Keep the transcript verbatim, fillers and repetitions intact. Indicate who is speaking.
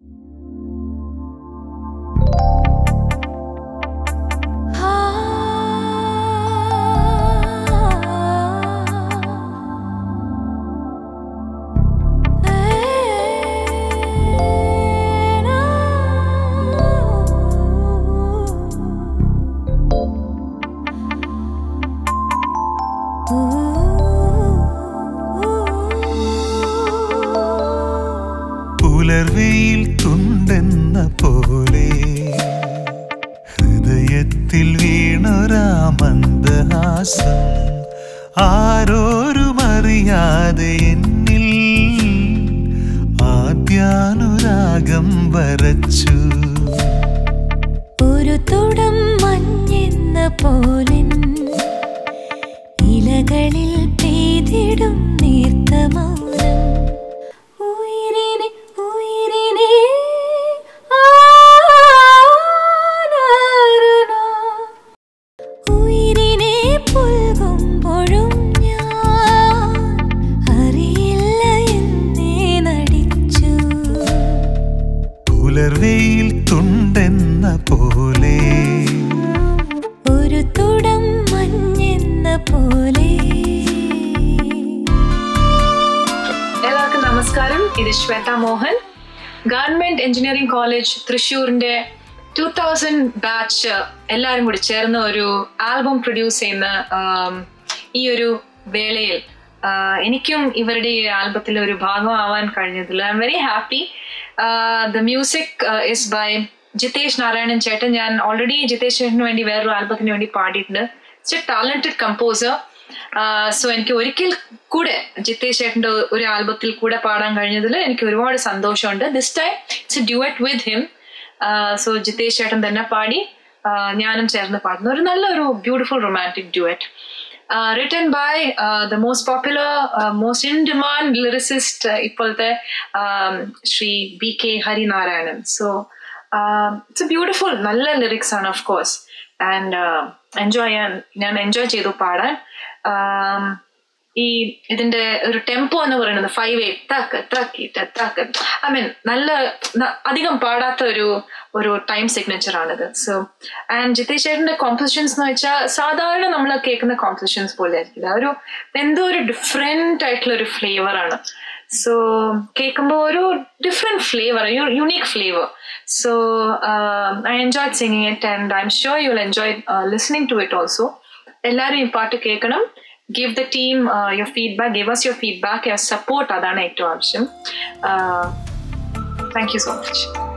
Speaker 1: പുലർവെയിൽ തുണ്ടെന്ന പോലെ ഹൃദയത്തിൽ വീണൊരാ മന്ദഹാസം ആരോരും അറിയാതെ എന്നിൽ ആദ്യാനുരാഗം വരച്ചു.
Speaker 2: ഒരു തുടം മഞ്ഞെന്ന പോലെ ഇലകളിൽ പെയ്തിടും നീർത്ത മൗനം ഉയിരിനെ ഉയിരിനെ ഉയിരിനെ പുൽകുമ്പോഴും ഞാൻ അറിയില്ല എന്നേ നടിച്ചു.
Speaker 1: പുലർവെയിൽ തുണ്ടെന്ന പോലെ
Speaker 2: ഒരു തുടം മഞ്ഞെന്ന പോലെ.
Speaker 3: എല്ലാവർക്കും നമസ്കാരം. ഇത് Shweta Mohan. Government engineering college തൃശ്ശൂരിന്റെ ടൂ തൗസൻഡ് ബാച്ച് എല്ലാവരും കൂടി ചേർന്ന് ഒരു ആൽബം പ്രൊഡ്യൂസ് ചെയ്യുന്ന ഈ ഒരു വേളയിൽ എനിക്കും ഇവരുടെ ഈ ആൽബത്തിൽ ഒരു ഭാഗമാവാൻ കഴിഞ്ഞതിൽ I'm very happy. The music is by Jitesh Narayanan ചേട്ടൻ. ഞാൻ ഓൾറെഡി ജിതേഷ് ചേട്ടന് വേണ്ടി വേറൊരു ആൽബത്തിന് വേണ്ടി പാടിയിട്ടുണ്ട്. It's a talented composer. So എനിക്ക് ഒരിക്കൽ കൂടെ ജിതേഷ് ചേട്ടൻ്റെ ഒരു ആൽബത്തിൽ കൂടെ പാടാൻ കഴിഞ്ഞതിൽ എനിക്ക് ഒരുപാട് സന്തോഷമുണ്ട്. This time it's a duet with him. So Jitesh ചേട്ടൻ തന്നെ പാടി ഞാനും ചേർന്ന് പാടുന്ന ഒരു നല്ലൊരു beautiful romantic duet. Uh, written by uh, the most popular, uh, most in-demand lyricist, uh, ipolte um, Shri B K Harinarayanan. So uh, it's a beautiful, nalla lyrics on, of course, and uh, enjoy ഞാൻ enjoy ചെയ്തു പാടാൻ. ഈ ഇതിന്റെ ഒരു tempo എന്ന് പറയുന്നത് five eight തക്ക് തക്കിട്ട് തക്ക് ഐ മീൻ നല്ല അധികം പാടാത്ത ഒരു ഒരു ടൈം സിഗ്നേച്ചർ ആണിത്. സോ ആൻഡ് ജിതേഷ് ചേട്ടന്റെ കോമ്പോസിഷൻസ് എന്ന് വെച്ചാൽ സാധാരണ നമ്മൾ കേൾക്കുന്ന കോമ്പോസിഷൻസ് പോലെ ആയിരിക്കില്ല. ഒരു എന്തോ ഒരു ഡിഫറെന്റ് ആയിട്ടുള്ള ഒരു ഫ്ലേവർ ആണ്. സോ കേൾക്കുമ്പോൾ ഒരു different flavour, unique flavour. So I enjoy singing it and I'm sure you will enjoy listening to it also. എല്ലാവരും ഈ പാട്ട് കേൾക്കണം. Give the team uh, your feedback. Give us your feedback. Your support. Adana ettu avashyam. Thank you so much.